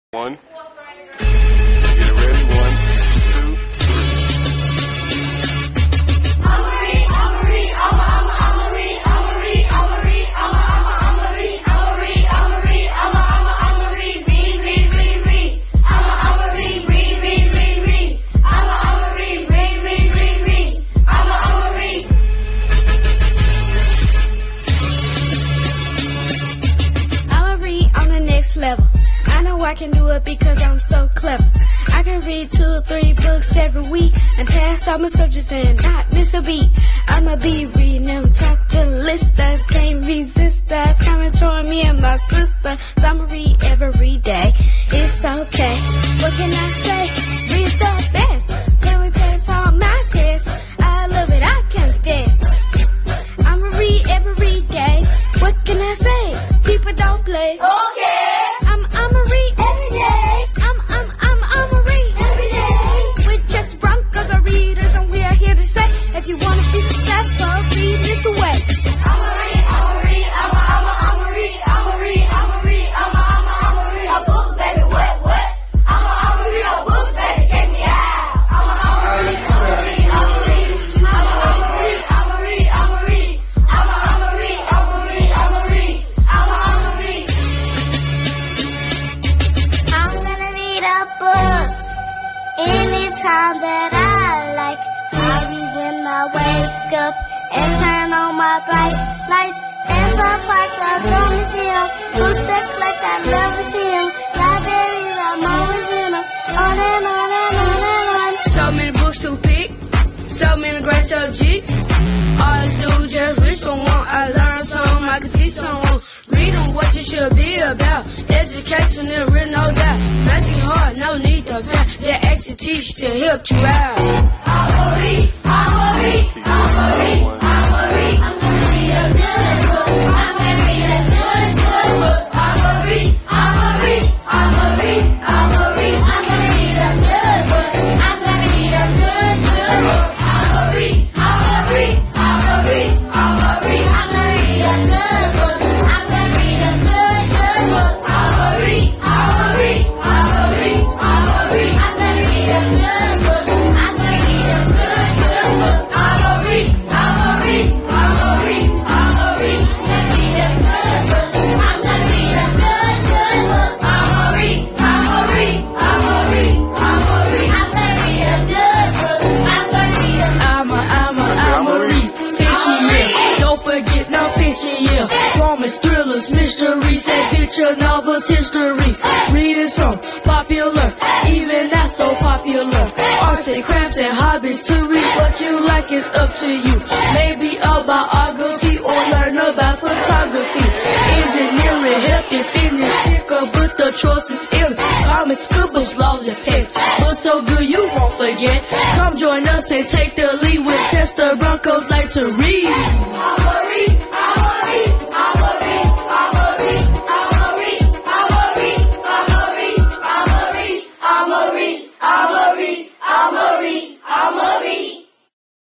One. Get it ready. 1, 2, 3. I'ma read, I'ma read, I'ma read, I'ma read, I'ma read, I'ma read, I'ma read, I'ma read, I'ma read, read, I'ma read, read, I'ma read, read, I'ma read. I'ma read on the next level. I know I can do it because I'm so clever. I can read 2 or 3 books every week and pass all my subjects and not miss a beat. I'ma be reading them, talk to listers, can't resist us, come and join me and my sister. So I'ma read every day, it's okay. What can I say? Read's the best. Can we pass all my tests? I love it, I confess. I'ma read every day. What can I say? People don't play. Okay. I'ma read every day. I'ma read every day. We're just Broncos or readers, and we are here to say, if you wanna be successful, read is the way. I'ma read, I'ma read, I'ma read, I'ma read, I'ma read, I'ma read a book, baby. What? I'ma read a book, baby. Check me out. I'ma read, I'ma read, I'ma read, I'ma read, I'ma read, I'ma read, I'ma read, I'ma read, I'ma read. I'm gonna read a book anytime that I like. I read when I wake up and turn on my bright lights. In the park or the museum, books that like I love to see them. Libraries, I'm always in them. On and on and on and on. So many books to pick, so many great subjects. All I do is just reach for one. I learn some, I can teach someone. Read them what you should be about. Education is real, no doubt. Pressing hard, no need to back. Just ask the teacher to help you out. I'ma read, I'ma read, I'ma read, I'ma read. I'm gonna read a good book. I'm gonna read a good book. I'ma read, I'ma read, I'ma read, I'ma read. I'm gonna read a good book. I'm gonna read a good book. I'ma read, I'ma read, I'ma read, I'ma read. I'm gonna read a good book. I'm gonna read a good book. I'ma read, I'ma read, I'ma read, I'ma read. I'm gonna read a good book. I'm gonna read a good book. I'ma read, I'ma read, I'ma read, I'ma read. I'm gonna read a good book. I'm gonna read a good book. I'ma read, I'ma read, I'ma read, I'ma read. I'm gonna read a good book. I'm gonna read a I'ma read. Fishing, yeah. Don't forget no fishing, yeah. Romance, thrillers, mysteries, adventure novels, history. Reading some popular, even not so popular. Arts and crafts and hobbies to read what you like is up to you. Maybe a biography or learn about photography. Engineering, health and fitness, pick up with the choices in. Comics, scribbles, laws and pets. But so good you won't forget. Come join us and take the lead. Winchester Broncos like to read. I'ma read.